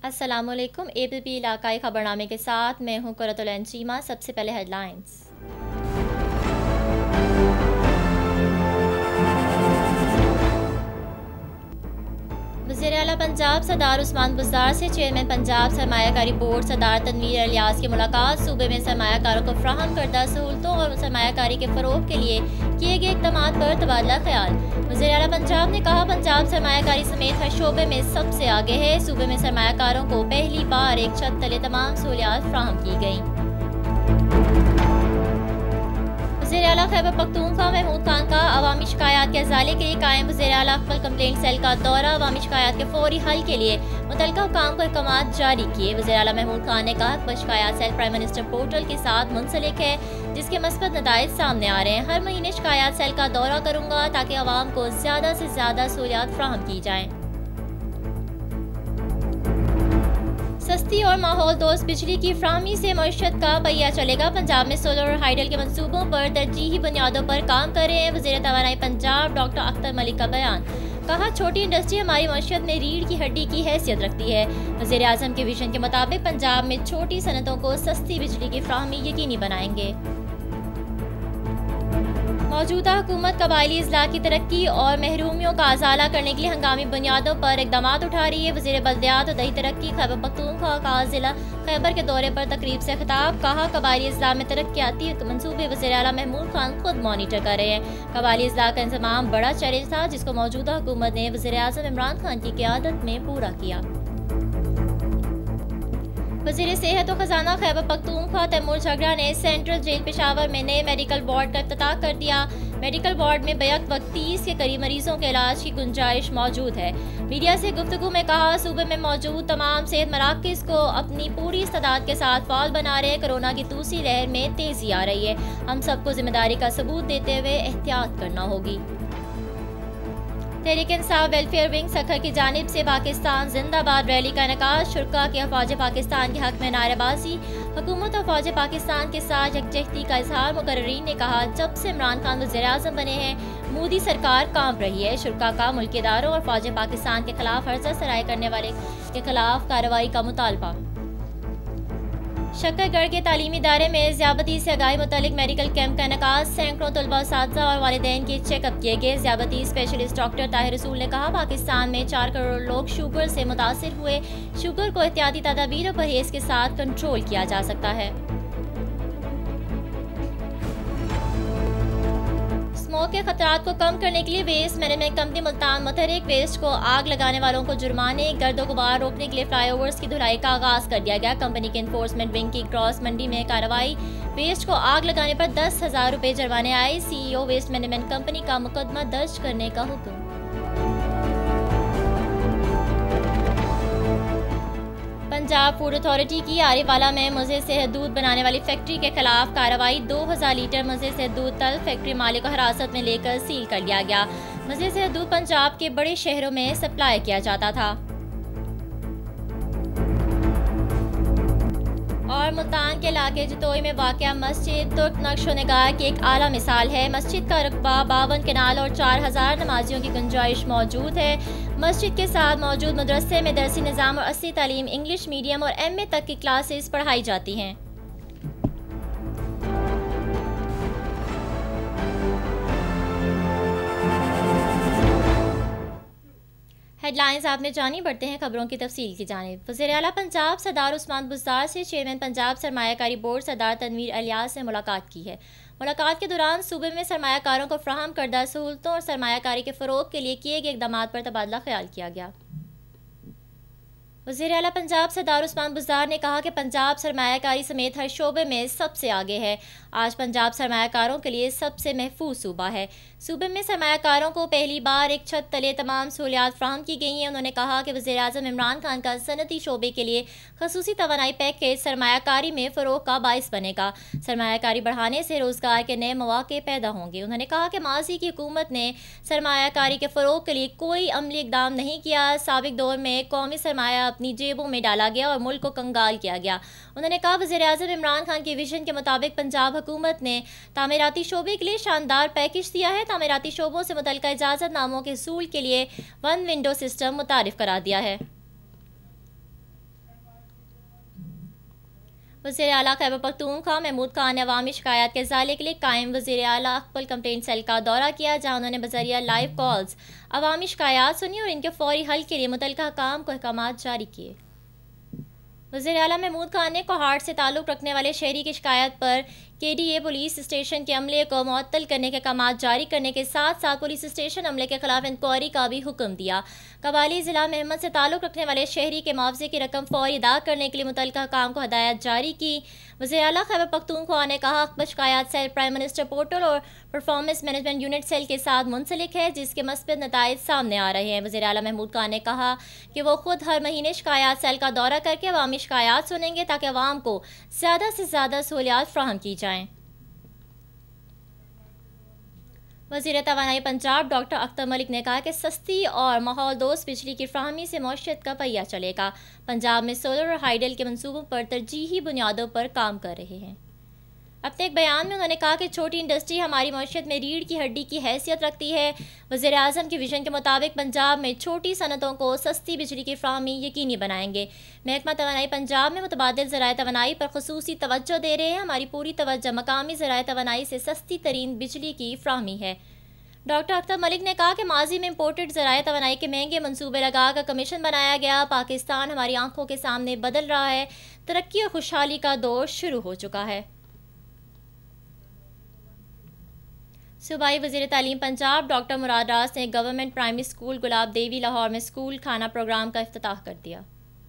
अस्सलामुअलैकुम। एबीपी इलाकाई खबरनामे के साथ मैं हूं कुरतुल अंशीमा। सबसे पहले हेडलाइंस। वज़ीर आला पंजाब सरदार उस्मान बुज़दार से चेयरमैन पंजाब सरमायाकारी बोर्ड सरदार तनवीर इलियास की मुलाकात। सूबे में सरमायाकारों को फ्राहम करदा सहूलतों और सरमायाकारी के फ़रोग़ के लिए किए गए इक़दामात पर तबादला ख्याल। वज़ीर आला पंजाब ने कहा, पंजाब सरमायाकारी समेत हर शोबे में सबसे आगे है। सूबे में सरमायाकारों को पहली बार एक छत तले तमाम सहूलियात फ्राहम की गई। वज़ीर आला खैबर पख्तूनख्वा महमूद खान का अवामी शिकायत के अजाले के लिए कायम वज़ीर आला कंप्लेंट सेल का दौरा। अवामी शिकायत के फौरी हल के लिए मुतल्लिका हुकाम को अहकाम जारी किए। वज़ीर आला महमूद खान ने कहा कि शिकायत सेल प्राइम मिनिस्टर पोर्टल के साथ मुंसलिक है, जिसके मस्बत नताइज सामने आ रहे हैं। हर महीने शिकायत सेल का दौरा करूँगा ताकि आवाम को ज़्यादा से ज़्यादा सहूलियात फ्राहम की जाएँ। सस्ती और माहौल दोस्त बिजली की फ्राहमी से मईशत का पहिया चलेगा। पंजाब में सोलर और हाइडल के मंसूबों पर तरजीही बुनियादों पर काम कर रहे हैं। वज़ीर तवानाई पंजाब डॉक्टर अख्तर मलिक का बयान। कहा, छोटी इंडस्ट्री हमारी मईशत में रीढ़ की हड्डी की हैसियत रखती है। वज़ीर आज़म के विजन के मुताबिक पंजाब में छोटी सनतों को सस्ती बिजली की फ्राहमी यकीनी बनाएंगे। मौजूदा हुकूमत कबायली अजला की तरक्की और महरूमियों का अजाला करने के लिए हंगामी बुनियादों पर इक़दाम उठा रही है। वज़ीर बल्दियात और दही तरक्की खैबर पख्तूनख्वा का ज़िला खैबर के दौरे पर तकरीब से खिताब। कहा, कबायली अजला में तरक्याती मंसूबे वज़ीर आला महमूद खान खुद मॉनिटर कर रहे हैं। कबायली अजला का इंतज़ाम बड़ा चैलेंज था, जिसको मौजूदा हुकूमत ने वज़ीर आज़म इमरान खान की क़यादत में पूरा किया। वज़ीर सेहत और खजाना खैबर पख्तूनख्वा तैमूर झगड़ा ने सेंट्रल जेल पेशावर में नए मेडिकल वार्ड का इफ्तिताह कर दिया। मेडिकल वार्ड में बैक वक्त 30 के करीब मरीजों के इलाज की गुंजाइश मौजूद है। मीडिया से गुफ्तगू में कहा, सूबे में मौजूद तमाम सेहत मराकज़ को अपनी पूरी इस्तेदाद के साथ फाल बना रहे। कोरोना की दूसरी लहर में तेजी आ रही है। हम सबको जिम्मेदारी का सबूत देते हुए एहतियात करना होगी। तहरीक इंसाफ वेलफेयर विंग सखर की जानिब से पाकिस्तान जिंदाबाद रैली का इनेकाद। शुरा की फौज पाकिस्तान के हक में नारेबाजी। हुकूमत और फौज पाकिस्तान के साथ यकजहती का इजहार। मुकर्रीन ने कहा, जब से इमरान खान वज़ीर आज़म बने हैं, मोदी सरकार कांप रही है। शुरा का मुल्की इदारों और फौज पाकिस्तान के खिलाफ हर्जा सराय करने वाले के खिलाफ कार्रवाई का मुतालबा। शक्करगढ़ के तालीमी इदारे में ज़ियाबती से आगाही मुतालिक मेडिकल कैंप का इनेकाद। सैकड़ों तलबा साथिया और वालिदैन के चेकअप किए गए। ज़ियाबती स्पेशलिस्ट डॉक्टर ताहिर रसूल ने कहा, पाकिस्तान में 4 करोड़ लोग शुगर से मुतासिर हुए। शुगर को एहतियाती तदाबीर और परहेज के साथ कंट्रोल किया जा सकता है। स्मोक के खतरात को कम करने के लिए वेस्ट मैनेजमेंट कंपनी मुल्तान मुतहरिक वेस्ट को आग लगाने वालों को जुर्माने। गर्दो गुबार रोकने के लिए फ्लाईओवर्स की धुलाई का आगाज कर दिया गया। कंपनी के इन्फोर्समेंट विंग की क्रॉस मंडी में कार्रवाई। वेस्ट को आग लगाने पर 10,000 रुपये जुर्माने आए। CEO वेस्ट मैनेजमेंट कंपनी का मुकदमा दर्ज करने का हुक्म। पंजाब फूड अथॉरिटी की आरीवाला में मुज़े से दूध बनाने वाली फैक्ट्री के खिलाफ कार्रवाई। 2000 लीटर मुज़े से दूध तल फैक्ट्री मालिक को हिरासत में लेकर सील कर लिया गया। मुज़े से दूध पंजाब के बड़े शहरों में सप्लाई किया जाता था। और मुल्तान के इलाके जतोई में वाक़या मस्जिद तुर्क नक्श व निगाह की एक आला मिसाल है। मस्जिद का रकबा 52 कनाल और 4000 नमाजियों की गुंजाइश मौजूद है। मस्जिद के साथ मौजूद मदरसे में दरसी निज़ाम और असली तालीम इंग्लिश मीडियम और MA तक की क्लासेस पढ़ाई जाती हैं। हेडलाइंस आपने जानी, बढ़ते हैं खबरों की तफसील की जानिब। वज़ीर आला पंजाब सरदार उस्मान बुज़दार से चेयरमैन पंजाब सरमायाकारी बोर्ड सरदार तनवीर इलियास ने मुलाकात की है। मुलाकात के दौरान सूबे में सरमायाकारों को फ्राहम करदा सहूलतों और सरमायाकारी के फ़रोग़ के लिए किए गए इक़दामात पर तबादला ख्याल किया गया। वज़ीर आला पंजाब सरदार उस्मान बुज़दार ने कहा कि पंजाब सरमायाकारी समेत हर शोबे में सबसे आगे है। आज पंजाब सरमायाकारों के लिए सबसे महफूज सूबा है। सूबे में सरमायाकारों को पहली बार एक छत तले तमाम सहूलियात फ्राहम की गई हैं। उन्होंने कहा कि वज़ीर आज़म इमरान खान का सनती शोबे के लिए खसूसी तवानाई पैकेज सरमायाकारी में फ़रोग़ का बाइस बनेगा। सरमायाकारी बढ़ाने से रोज़गार के नए मौक़े पैदा होंगे। उन्होंने कहा कि माज़ी की हुकूमत ने सरमायाकारी के फ़रोग़ के लिए कोई अमली इक़दाम नहीं किया। साबिक़ दौर में कौमी सरमाया अपनी जेबों में डाला गया और मुल्क को कंगाल किया गया। उन्होंने कहा, वज़ीर आज़म इमरान खान के विजन के मुताबिक पंजाब हुकूमत ने तामीराती शोबे के लिए शानदार पैकेज दिया है। तामीराती शोबों से मुतल्लिका इजाज़त नामों के हसूल के लिए 1 विंडो सिस्टम मुतारिफ करा दिया है। वज़ीर आला खैबर पख्तूनख्वा महमूद खान ने अवामी शिकायत के इज़ाले के लिए कायम वज़ीर आला अक्बल कंप्लेंट सेल का दौरा किया, जहाँ उन्होंने बज़रिया लाइव कॉल्स अवामी शिकायत सुनी और इनके फौरी हल के लिए मुतल्लिका हुकाम को अहकामात जारी किए। वज़ीर आला महमूद खान ने कोहाट से ताल्लुक़ रखने वाले शहरी की शिकायत पर KDA पुलिस स्टेशन के अमले को मुअत्तल करने के अहकामात जारी करने के साथ साथ पुलिस स्टेशन अमले के खिलाफ इंक्वायरी का भी हुक्म दिया। कबाली ज़िला महमद से ताल्लुक़ रखने वाले शहरी के मुआवजे की रकम फौरी अदा करने के लिए मुतल्लिका हुकाम को हदायत जारी की। वज़ीर आला खैबर पख्तूनख्वा ने कहा, अक्बल शिकायत सेल प्राइम मिनिस्टर पोर्टल और परफॉर्मेंस मैनेजमेंट यूनिट सेल के साथ मुंसलिक है, जिसके मस्बत नताइज सामने आ रहे हैं। वज़ीर आला महमूद खान ने कहा कि वो खुद हर महीने शिकायत सेल का दौरा करके अवामी शिकायत सुनेंगे ताकि अवाम को ज़्यादा से ज़्यादा सहूलियात फ्राहम की जाएँ। वज़ीर तवानाई पंजाब डॉक्टर अख्तर मलिक ने कहा कि सस्ती और माहौल दोस्त बिजली की फ्राहमी से मईशत का पहिया चलेगा। पंजाब में सोलर और हाइडल के मनसूबों पर तरजीही बुनियादों पर काम कर रहे हैं। अपने एक बयान में उन्होंने कहा कि छोटी इंडस्ट्री हमारी मईशत में रीढ़ की हड्डी की हैसियत रखती है। वज़ीर आज़म के विजन के मुताबिक पंजाब में छोटी सनतों को सस्ती बिजली की फ्राहमी यकीनी बनाएंगे। महकमा तवानाई पंजाब में मुतबादिल ज़राए तवानाई पर ख़ुसूसी तवज्जो दे रहे हैं। हमारी पूरी तवज्जो मकामी ज़राए तवानाई से सस्ती तरीन बिजली की फ्राहमी है। डॉक्टर अख्तर मलिक ने कहा कि माजी में इम्पोर्टेड ज़राए तवानाई के महंगे मनसूबे लगाकर कमीशन बनाया गया। पाकिस्तान हमारी आंखों के सामने बदल रहा है। तरक्की और खुशहाली का दौर शुरू हो चुका है। सूबाई वज़ीर तालीम पंजाब डॉक्टर मुराद रास ने government primary school Gulab Devi Lahore में स्कूल खाना प्रोग्राम का इफ्तिताह कर दिया।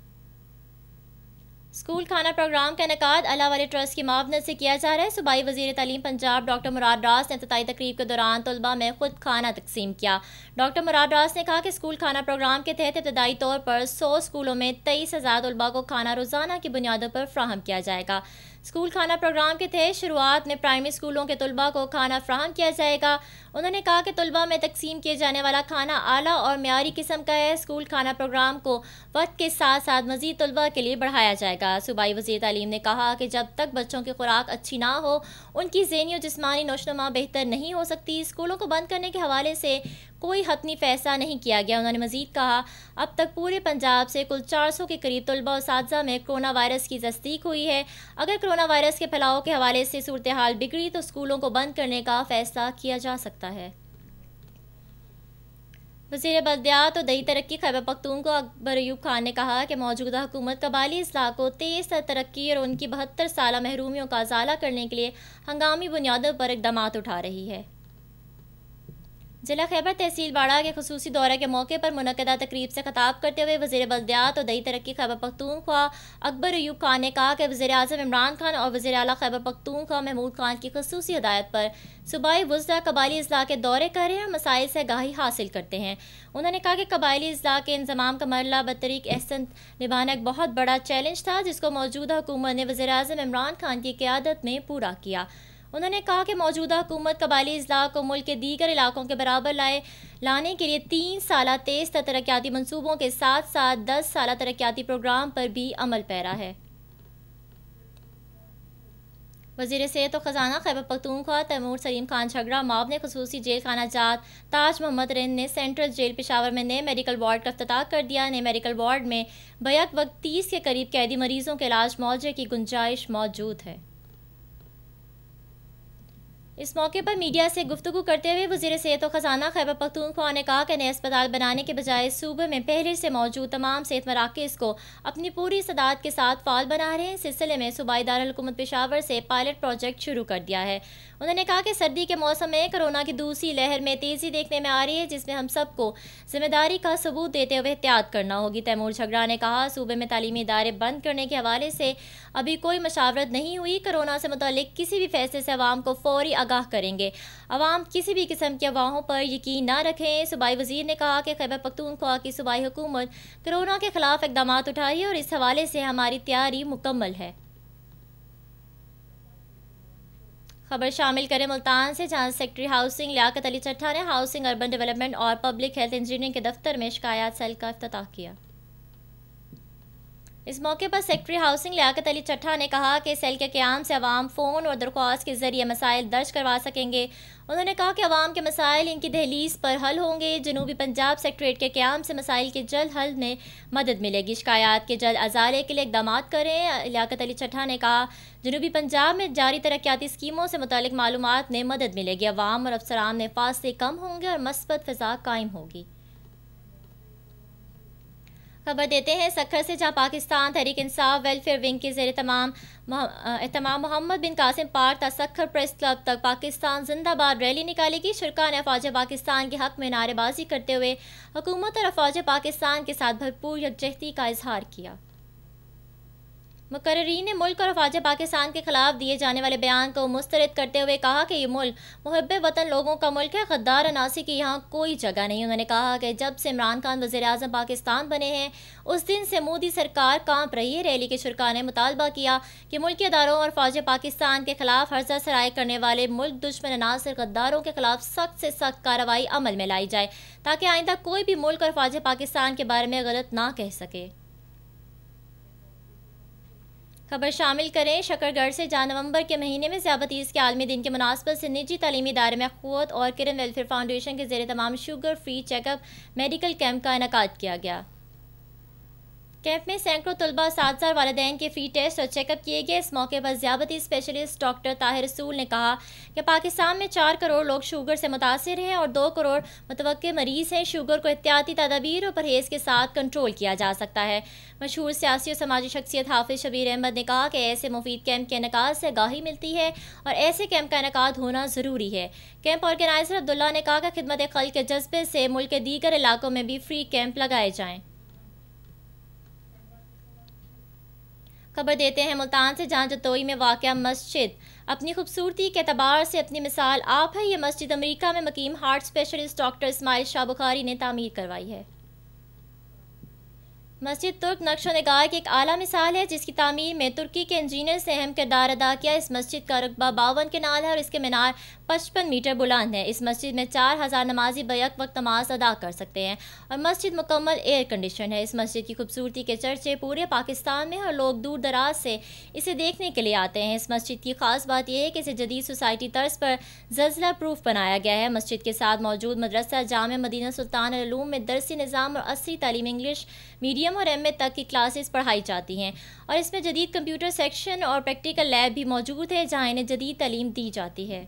स्कूल खाना प्रोग्राम का इनेकाद अल्लाह वाले ट्रस्ट की मावनत से किया जा रहा है। सूबाई वज़ीर तालीम पंजाब डॉक्टर मुराद रास ने इफ्तिताही तकरीब के दौरान तलबा में खुद खाना तकसीम किया। डॉक्टर मुराद रास ने कहा कि स्कूल खाना प्रोग्राम के तहत इब्तदाई तौर पर 100 स्कूलों में 23,000 तलबा को खाना रोज़ाना की बुनियादों पर फ्राहम किया जाएगा। स्कूल खाना प्रोग्राम के तहत शुरुआत में प्राइमरी स्कूलों के तलबा को खाना फ्राहम किया जाएगा। उन्होंने कहा कि तलबा में तकसीम किए जाने वाला खाना आला और म्यारी किस्म का है। स्कूल खाना प्रोग्राम को वक्त के साथ साथ मज़ीद तलबा के लिए बढ़ाया जाएगा। सूबाई वज़ीर तालीम ने कहा कि जब तक बच्चों की खुराक अच्छी ना हो, उनकी ज़हनी और जिस्मानी नोशनुमा बेहतर नहीं हो सकती। स्कूलों को बंद करने के हवाले से कोई हतमी फैसला नहीं किया गया। उन्होंने मज़ीद कहा, अब तक पूरे पंजाब से कुल 400 के करीब तलबा और साथज़ा में कोरोना वायरस की तस्दीक हुई है। अगर कोरोना वायरस के फैलाव के हवाले से सूरत हाल बिगड़ी तो स्कूलों को बंद करने का फैसला किया जा सकता है। वज़ीर बल्दियात और दही तरक्की खैबर पख्तूनख्वा अकबर अयूब खान ने कहा कि मौजूदा हुकूमत कबाली अज़ला को तेज़ तर तरक्की और उनकी 72 साला महरूमियों का अज़ाला करने के लिए हंगामी बुनियादों पर इक़दामात उठा रही है। जिला खैबर तहसील बाड़ा के खुसूसी दौरे के मौके पर मुनक़दा तकरीब से खिताब करते हुए वज़ीर बल्दियात और दही तरक्की खैबर पख्तूनख्वा अकबर अयूब खान ने कहा कि वज़ीर आज़म इमरान खान और वज़ीर आला खैबर पख्तूनख्वा महमूद खान की खुसूसी हिदायत पर सूबाई वुज़रा कबायली अज़ला के दौरे कर रहे हैं और मसाइल से आगाही हासिल करते हैं। उन्होंने कहा कि कबायली अज़ला के इंज़माम का मरला बतरीक एहसन निभाना एक बहुत बड़ा चैलेंज था, जिसको मौजूदा हुकूमत ने वज़ीर आज़म इमरान खान की क़यादत में पूरा किया। उन्होंने कहा कि मौजूदा हुकूमत कबायली अज़ला को मुल्क के दीगर इलाकों के बराबर लाने के लिए 3 साला तेज़ तरक्याती मनसूबों के साथ साथ 10 साला तरक्याती प्रोग्राम पर भी अमल पैरा है। वज़ीर सेहत और ख़जाना खैबर पख्तूनख्वा तैमूर सलीम खान झगड़ा माव ने खुसूसी जेल खाना जात ताज मोहम्मद रिंद ने सेंट्रल जेल पेशावर में नए मेडिकल वार्ड का इफ्तिताह कर दिया। नए मेडिकल वार्ड में बैक वक्त 30 के करीब कैदी मरीजों के इलाज मुआवजे की गुंजाइश मौजूद है। इस मौके पर मीडिया से गुफ्तगू करते हुए वज़ीर सेहत और ख़जाना खैबर पख्तूनख्वा ने कहा कि नए अस्पताल बनाने के बजाय सूबे में पहले से मौजूद तमाम सेहत मराकज़ को अपनी पूरी सदात के साथ फ़ाल बना रहे हैं। इस सिलसिले में सूबाई दारुल हुकूमत पेशावर से पायलट प्रोजेक्ट शुरू कर दिया है। उन्होंने कहा कि सर्दी के मौसम में कोरोना की दूसरी लहर में तेज़ी देखने में आ रही है, जिसमें हम सबको जिम्मेदारी का सबूत देते हुए एहतियात करना होगी। तैमूर झगड़ा ने कहा, सूबे में तालीमी इदारे बंद करने के हवाले से अभी कोई मशावरत नहीं हुई। कोरोना से मुताल्लिक किसी भी फैसले से अवाम को फौरी आगाह करेंगे। अवाम किसी भी किस्म की अफवाहों पर यकीन न रखें। सूबाई वज़ीर ने कहा कि खैबर पख्तूनख्वा की सूबाई हुकूमत कोरोना के खिलाफ इक़दाम उठाई है और इस हवाले से हमारी तैयारी मुकम्मल है। खबर शामिल करें मुल्तान से, जहां सेक्रेटरी हाउसिंग लियाकत अली चट्ठा ने हाउसिंग अर्बन डेवलपमेंट और पब्लिक हेल्थ इंजीनियरिंग के दफ्तर में शिकायत सेल का इफ्तिताह किया। इस मौके पर सेक्रेटरी हाउसिंग लियाकत अली चट्ठा ने कहा कि सेल के क़याम से अवाम फ़ोन और दरख्वास्त के ज़रिए मसाइल दर्ज करवा सकेंगे। उन्होंने कहा कि अवाम के मसाइल इनकी दहलीज पर हल होंगे। जनूबी पंजाब सेक्रेटरीट के क़याम से मसाइल के जल्द हल में मदद मिलेगी। शिकायत के जल्द अजाले के लिए इक़दाम करें। लियाकत अली चट्ठा ने कहा, जनूबी पंजाब में जारी तरक्याती स्कीमों से मुतालिक मालूमात में मदद मिलेगी। अवाम और अफसरान में फासले कम होंगे और मस्बत फ़िज़ा कायम होगी। खबर देते हैं सक्खर से, जहां पाकिस्तान तहरीक इंसाफ वेलफेयर विंग के ज़ेर एहतमाम मोहम्मद बिन कासिम पार्क ता सक्खर प्रेस क्लब तक पाकिस्तान जिंदाबाद रैली निकालेगी। शुरका ने अफवाज पाकिस्तान के हक में नारेबाजी करते हुए हुकूमत और अफवाज पाकिस्तान के साथ भरपूर यकजहती का इजहार किया। मुकर्रीरीन ने मुल्क और अफवाज पाकिस्तान के खिलाफ दिए जाने वाले बयान को मुस्तरद करते हुए कहा कि ये मुल्क मुहब्बे वतन लोगों का मुल्क है, गद्दार अनासी की यहाँ कोई जगह नहीं। उन्होंने कहा कि जब से इमरान खान वज़ीर-ए-आज़म पाकिस्तान बने हैं उस दिन से मोदी सरकार कांप रही है। रैली के शुरका ने मुतालबा किया कि मुल्की अदारों और अफवाज पाकिस्तान के खिलाफ हर्जा सराय करने वाले मुल्क दुश्मन अनासर गद्दारों के खिलाफ सख्त से सख्त कार्रवाई अमल में लाई जाए, ताकि आइंदा कोई भी मुल्क और अफवाज पाकिस्तान के बारे में गलत ना कह सके। खबर शामिल करें शकरगढ़ से, जहाँ नवंबर के महीने में ज़ियाबतीज़ के आलमी दिन के मुनासबत से निजी तालीमी इदारे में क़ुव्वत और किरण वेलफेयर फाउंडेशन के ज़ेर तमाम sugar free checkup medical camp का इनेकाद किया गया। कैंप में सैकड़ों तलबा, साथ वालिदैन के फ्री टेस्ट और चेकअप किए गए। इस मौके पर ज़ियाबती स्पेशलिस्ट डॉक्टर ताहिर रसूल ने कहा कि पाकिस्तान में 4 करोड़ लोग शुगर से मुतासिर हैं और 2 करोड़ मुतवक्के मरीज़ हैं। शुगर को एहतियाती तदाबीर और परहेज़ के साथ कंट्रोल किया जा सकता है। मशहूर सियासी और समाजी शख्सियत हाफिज़ शबीर अहमद ने कहा कि ऐसे मुफीद कैंप के इनेकाद से आगाही मिलती है और ऐसे कैंप का इनेकाद होना ज़रूरी है। कैंप ऑर्गेनाइज़र अब्दुल्ला ने कहा कि खिदमत खल्क़ के जज्बे से मुल्क के दीगर इलाकों में भी फ्री कैंप लगाए जाएँ। खबर देते हैं मुल्तान से, जहाँ जतोई में वाक़या मस्जिद अपनी खूबसूरती के एतबार से अपनी मिसाल आप है। ये मस्जिद अमेरिका में मकीम heart specialist doctor Ismail Shah Bukhari ने तामीर करवाई है। मस्जिद तुर्क नक्शो निगाह की एक आला मिसाल है, जिसकी तामीर में तुर्की के इंजीनियर्स ने अहम किरदार अदा किया। इस मस्जिद का रकबा 52 के नाल है और इसके मीनार 55 मीटर बुलंद है। इस मस्जिद में 4000 नमाजी बैक वक्त नमाज अदा कर सकते हैं और मस्जिद मुकम्मल एयर कंडीशन है। इस मस्जिद की खूबसूरती के चर्चे पूरे पाकिस्तान में और लोग दूर दराज से इसे देखने के लिए आते हैं। इस मस्जिद की खास बात यह है कि इसे जदीद सोसाइटी तर्ज पर ज़ल्ज़ला प्रूफ बनाया गया है। मस्जिद के साथ मौजूद मदरसा जामिया मदीना सुल्तान अल-उलूम में दरसी निज़ाम और असरी तालीम इंग्लिश मीडियम और एम.ए. तक की क्लासेस पढ़ाई जाती हैं और इसमें जदीद कंप्यूटर सेक्शन और प्रैक्टिकल लैब भी मौजूद है, जहां इन्हें जदीद तालीम दी जाती है।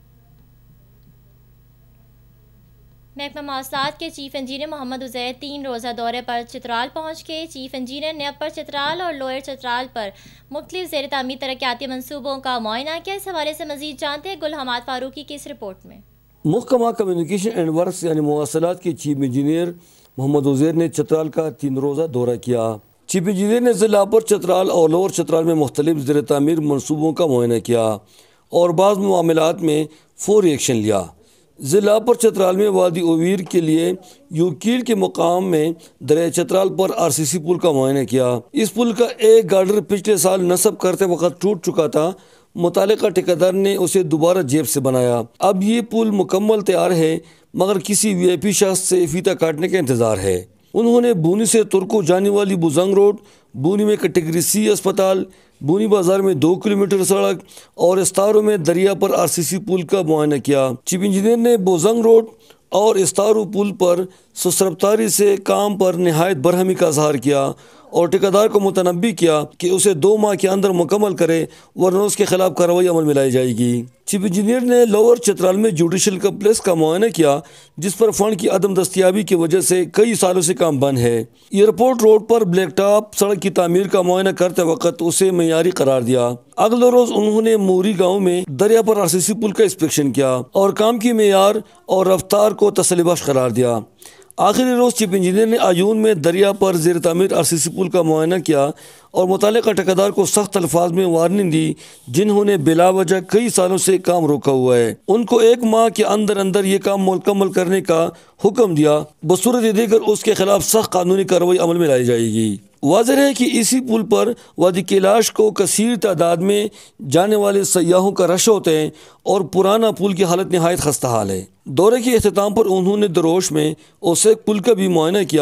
महकमा मौसलात के चीफ इंजीनियर मोहम्मद उज़ैर 3 रोज़ा दौरे पर चित्राल पहुँच गए। चीफ इंजीनियर ने अपर चित्राल और लोअर चित्राल पर मुख्तलिफ ज़ेर तामीर तरक्याती मनसूबों का मुआयना किया। इस हवाले से मज़ीद जानते हैं गुल हमाद फारूकी की इस रिपोर्ट में। महकमा कम्युनिकेशन एंड वर्क्स यानी मौसलात के चीफ इंजीनियर मोहम्मद उज़ैर ने चित्राल का 3 रोज़ा दौरा किया। चीफ इंजीनियर ने ज़िला अपर चित्राल और लोअर चित्राल में मुख्तलिफ ज़ेर तामीर मनसूबों का मुआयना किया और बाज़ मामलात में फौरी एक्शन लिया। ज़िला अपर चित्राल में वादी ओवीर के लिए यूकील के मुकाम में दरिया चित्राल पर RCC पुल का मुआयना किया। इस पुल का एक गार्डर पिछले साल नस्ब करते वक्त टूट चुका था। मुतालिका ठेकेदार ने उसे दोबारा जेब से बनाया। अब ये पुल मुकम्मल तैयार है, मगर किसी VIP शख्स से फीता काटने का इंतज़ार है। उन्होंने बूनी से तुर्को जाने वाली बुजंग रोड, बूनी में कैटेगरी C अस्पताल, बूनी बाजार में 2 किलोमीटर सड़क और इस्तारो में दरिया पर RCC पुल का मुआयना किया। चीफ इंजीनियर ने बुजंग रोड और इस्तारो पुल पर सुसरफ्तारी से काम पर नहायत बरहमी का इजहार किया और ठेकेदार को मुतनब्बी किया कि उसे 2 माह के अंदर मुकम्मल करे, वरना उसके खिलाफ कार्रवाई अमल में लाई जाएगी। चीफ इंजीनियर ने लोअर चित्राल में जुडिशल कम्प्लेक्स का मुआयना किया, जिस पर फंड की अदम दस्तियाबी की वजह से कई सालों से काम बंद है। एयरपोर्ट रोड पर ब्लैक टॉप सड़क की तामीर का मुआयना करते वक्त उसे मयारी करार दिया। अगले रोज उन्होंने मूरी गाँव में दरिया पर RCC पुल का इंस्पेक्शन किया और काम की मेयार और रफ्तार को तसल्लीबख्श करार दिया। आखिरी रोज़ चीफ इंजीनियर ने आयून में दरिया पर ज़ेर तामीर RCC पुल का मुआयना किया और मुतालिका ठेकेदार को सख्त अल्फाज में वार्निंग दी, जिन्होंने बिला वजह कई सालों से काम रोका हुआ है। उनको 1 माह के अंदर अंदर ये काम मुकम्मल करने का हुक्म दिया, बसूरत देकर उसके खिलाफ सख्त कानूनी कार्रवाई अमल में लाई जाएगी। वाज़ेह है कि इसी पुल पर वादी कैलाश को कसीर तादाद में जाने वाले सयाहों का रश होते हैं और पुराना पुल की हालत नहायत खस्ता हाल है। दौरे के अख्ताम पर उन्होंने दरोश में ओसेक पुल का भी मुआयना किया,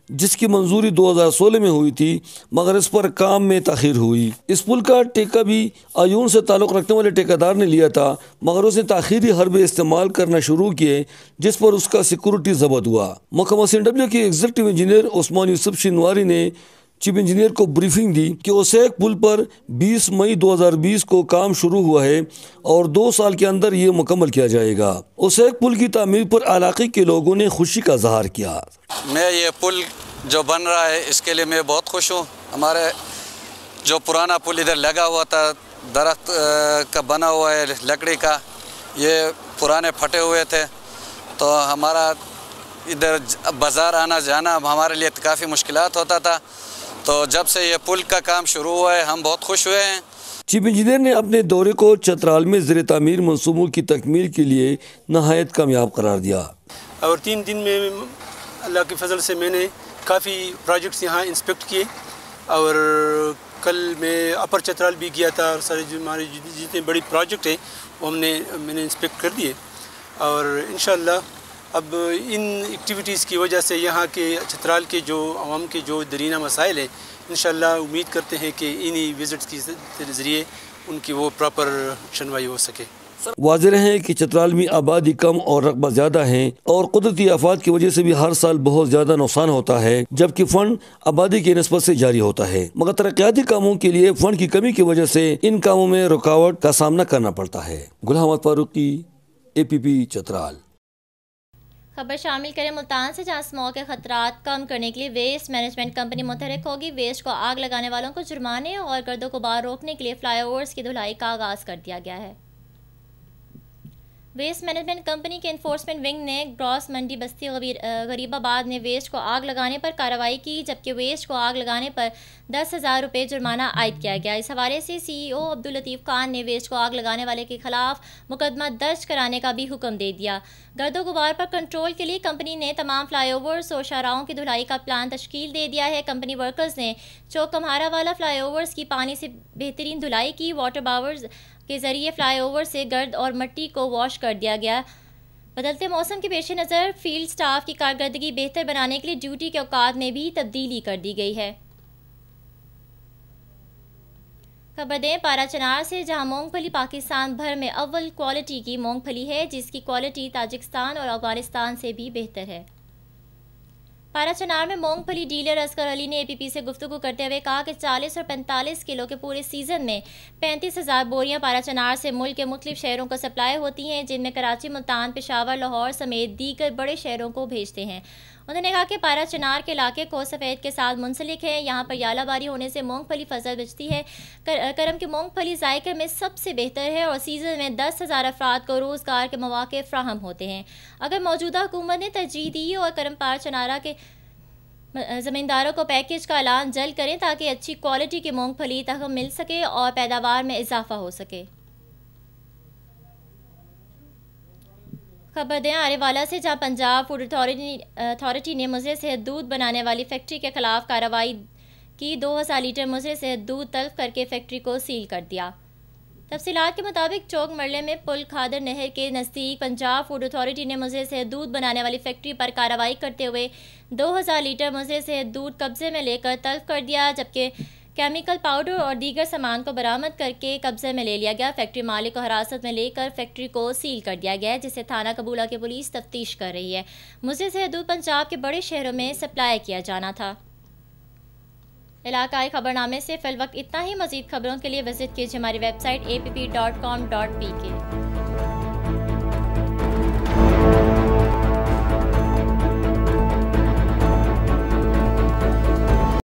जिसकी मंजूरी 2016 में हुई थी, मगर इस पर काम में ताखीर हुई। इस पुल का ठेका भी आयून से ताल्लुक़ रखने वाले ठेकेदार ने लिया था, मगर उसने ताखीरी हरबे इस्तेमाल करना शुरू किए, जिस पर उसका सिक्योरिटी जब्त हुआ। महकमा CNW के एग्जीक्यूटिव इंजीनियर उस्मान यूसुफ शिनवारी ने चीफ इंजीनियर को ब्रीफिंग दी कि ओसैक पुल पर 20 मई 2020 को काम शुरू हुआ है और 2 साल के अंदर ये मुकम्मल किया जाएगा। ओसैक पुल की तामीर पर इलाके के लोगों ने खुशी का इजहार किया। मैं ये पुल जो बन रहा है इसके लिए मैं बहुत खुश हूँ। हमारे जो पुराना पुल इधर लगा हुआ था, दरख्त का बना हुआ है लकड़ी का, ये पुराने फटे हुए थे, तो हमारा इधर बाज़ार आना जाना हमारे लिए काफ़ी मुश्किलात होता था। तो जब से ये पुल का काम शुरू हुआ है हम बहुत खुश हुए हैं। चीफ इंजीनियर ने अपने दौरे को चतराल में ज़र तामीर मनसूबों की तकमील के लिए नहायत कामयाब करार दिया। और 3 दिन में अल्लाह के फजल से मैंने काफ़ी प्रोजेक्ट्स यहाँ इंस्पेक्ट किए और कल मैं अपर चतराल भी गया था और सारे जो हमारे जितने बड़ी प्रोजेक्ट है वो मैंने इंस्पेक्ट कर दिए। और इंशाअल्लाह अब इन एक्टिविटीज़ की वजह से यहाँ के चतराल के जो आवाम के जो दरीना मसाइल है, इंशाअल्लाह उम्मीद करते हैं कि इन्हीं विज़िट्स के ज़रिए उनकी वो प्रॉपर सुनवाई हो सके। वाज़ेह है कि चतराल में आबादी कम और रकबा ज़्यादा है और कुदरती आफात की वजह से भी हर साल बहुत ज़्यादा नुकसान होता है, जबकि फ़ंड आबादी की निस्बत से जारी होता है, मगर तरक्याती कामों के लिए फ़ंड की कमी की वजह से इन कामों में रुकावट का सामना करना पड़ता है। गुलाम अहमद फारूकी, APP चतराल। खबर शामिल करें मुल्तान से, जहां स्मॉग के खतरात कम करने के लिए वेस्ट मैनेजमेंट कंपनी मुतहरिक होगी। वेस्ट को आग लगाने वालों को जुर्माने और गर्दो गुबार रोकने के लिए फ्लाईओवर्स की धुलाई का आगाज़ कर दिया गया है। वेस्ट मैनेजमेंट कंपनी के इन्फोर्समेंट विंग ने ग्रॉस मंडी बस्ती गरीबाबाद में वेस्ट को आग लगाने पर कार्रवाई की, जबकि वेस्ट को आग लगाने पर 10,000 रुपये जुर्माना आयद किया गया। इस हवाले से CEO अब्दुल लतीफ़ खान ने वेस्ट को आग लगाने वाले के खिलाफ मुकदमा दर्ज कराने का भी हुक्म दे दिया। गर्दो गुबार पर कंट्रोल के लिए कंपनी ने तमाम फ्लाईओवर्स और शाहराहों की धुलाई का प्लान तश्कील दे दिया है। कंपनी वर्कर्स ने चौकम्हारा वाला फ्लाईओवर्स की पानी से बेहतरीन धुलाई की। वाटर बावर्स के ज़रिए फ्लाईओवर से गर्द और मिट्टी को वॉश कर दिया गया। बदलते मौसम के पेश नज़र फील्ड स्टाफ की कारकर्दगी बेहतर बनाने के लिए ड्यूटी के औकात में भी तब्दीली कर दी गई है। खबर दें पारा चनार से, जहां मूंगफली पाकिस्तान भर में अव्वल क्वालिटी की मूंगफली है, जिसकी क्वालिटी ताजिकिस्तान और अफगानिस्तान से भी बेहतर है। पारा चनार में मूंगफली डीलर असगर अली ने APP से गुफ्तगू करते हुए कहा कि 40 और 45 किलो के पूरे सीज़न में 35,000 बोरियां पारा चनार से मुल्क के मुख्तलिफ शहरों को सप्लाई होती हैं, जिनमें कराची, मुल्तान, पेशावर, लाहौर समेत दीगर बड़े शहरों को भेजते हैं। उन्होंने कहा कि पारा चनार के इलाके को सफ़ेद के साथ मुंसलिक है। यहाँ पर यालाबारी होने से मूंगफली फसल बचती है। करम की मूंगफली जायके में सबसे बेहतर है और सीज़न में 10,000 अफराद को रोज़गार के मौके फ़राहम होते हैं। अगर मौजूदा हुकूमत ने तरजीह दी और करम पारा चनारा के ज़मींदारों को पैकेज का ऐलान जल्द करें ताकि अच्छी क्वालिटी की मूंगफली तक मिल सके और पैदावार में इजाफा हो सके। खबर दें आरेवाला से, जहां पंजाब फूड अथॉरिटी ने मुज़र सेहत दूध बनाने वाली फैक्ट्री के खिलाफ कार्रवाई की। 2000 लीटर मुज़र सेहत दूध तल्फ करके फैक्ट्री को सील कर दिया। तफसीलात के मुताबिक चौक मरले में पुल खादर नहर के नज़दीक पंजाब फूड अथॉरिटी ने मुज़र सेहत दूध बनाने वाली फैक्ट्री पर कार्रवाई करते हुए 2000 लीटर मुज़र सेहत दूध कब्जे में लेकर तल्फ कर दिया, जबकि केमिकल पाउडर और दीगर सामान को बरामद करके कब्जे में ले लिया गया। फैक्ट्री मालिक को हिरासत में लेकर फैक्ट्री को सील कर दिया गया है, जिसे थाना कबूला की पुलिस तफ्तीश कर रही है। मुझे से दूध पंजाब के बड़े शहरों में सप्लाई किया जाना था। इलाकाई खबरनामे से फिल वक्त इतना ही। मज़ीद खबरों के लिए विजिट कीजिए हमारी वेबसाइट app.com.pk।